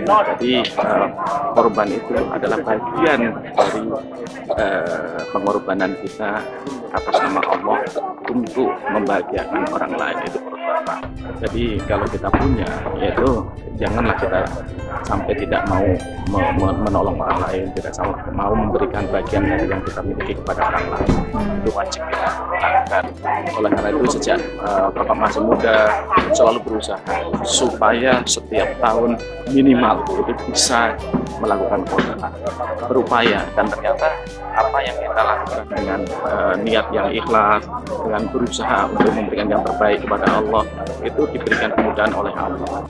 Jadi korban itu adalah bagian dari pengorbanan kita atas nama Allah untuk membahagiakan orang lain, itu menurut Bapak. Jadi kalau kita punya, yaitu janganlah kita sampai tidak mau menolong orang lain, tidak mau memberikan bagian dari yang kita miliki kepada orang lain. Itu wajib kita lakukan. Oleh karena itu sejak Bapak masih muda selalu berusaha supaya setiap tahun minimal itu bisa melakukan korban, berupaya, dan ternyata apa yang kita lakukan dengan niat yang ikhlas, dengan berusaha untuk memberikan yang terbaik kepada Allah, itu diberikan kemudahan oleh Allah.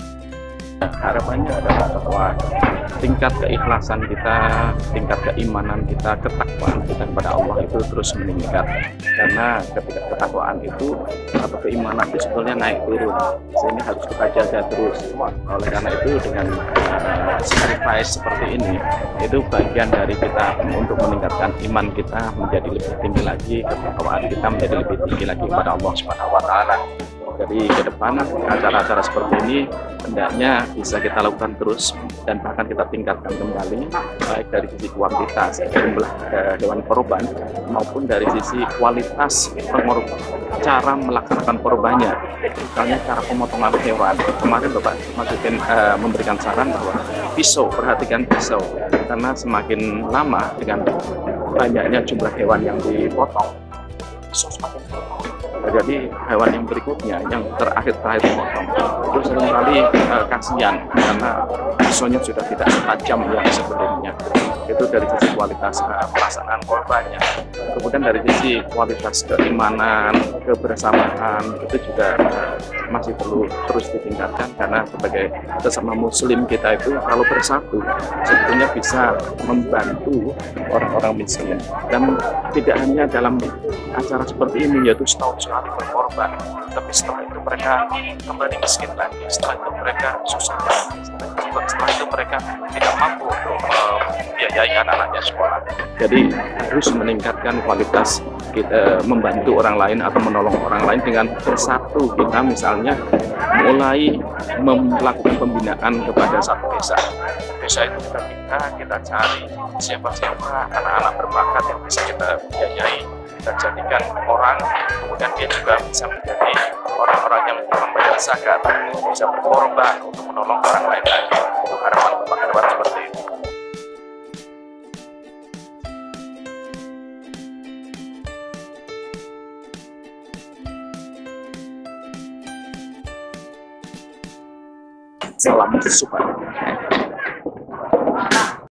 Harapannya adalah bahwa tingkat keikhlasan kita, tingkat keimanan kita, ketakwaan kita kepada Allah itu terus meningkat. Karena ketika ketakwaan itu atau keimanan itu sebetulnya naik turun, sehingga harus kita jaga terus. Oleh karena itu dengan sacrifice seperti ini, itu bagian dari kita untuk meningkatkan iman kita menjadi lebih tinggi lagi, ketakwaan kita menjadi lebih tinggi lagi kepada Allah Subhanahu wa Ta'ala. Jadi ke depan acara-acara seperti ini hendaknya bisa kita lakukan terus dan bahkan kita tingkatkan kembali, baik dari sisi kuantitas jumlah hewan korban maupun dari sisi kualitas cara melaksanakan korbannya. Misalnya cara pemotongan hewan. Kemarin Bapak memberikan saran bahwa pisau, perhatikan pisau, karena semakin lama dengan banyaknya jumlah hewan yang dipotong, pisau semakin potong. Jadi hewan yang berikutnya, yang terakhir potong, itu seringkali kasihan karena pisaunya sudah tidak setajam yang sebelumnya. Itu dari sisi kualitas pelaksanaan korbannya. Kemudian dari sisi kualitas keimanan, kebersamaan, itu juga masih perlu terus ditingkatkan, karena sebagai sesama muslim kita itu kalau bersatu sebetulnya bisa membantu orang-orang miskin. Dan tidak hanya dalam acara seperti ini, yaitu setahun sekali berkorban, tapi setelah itu mereka kembali miskin lagi, setelah itu mereka susah lagi, setelah itu mereka tidak mampu untuk membiayai anak-anaknya sekolah. Jadi harus meningkatkan kualitas kita membantu orang lain atau menolong orang lain dengan bersatu. Kita misalnya mulai melakukan pembinaan kepada satu desa. Desa itu kita cari siapa-siapa anak-anak berbakat yang bisa kita biayai, kita jadikan orang, kemudian dia juga bisa menjadi orang-orang yang membayar zakat, bisa berkorban untuk menolong orang lain lagi. Untuk harapan Bapak ke depan seperti itu. Salam support.